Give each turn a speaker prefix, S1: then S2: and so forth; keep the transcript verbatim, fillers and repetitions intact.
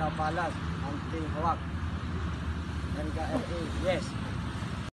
S1: Balas, ang ting hawak. N K L A, yes.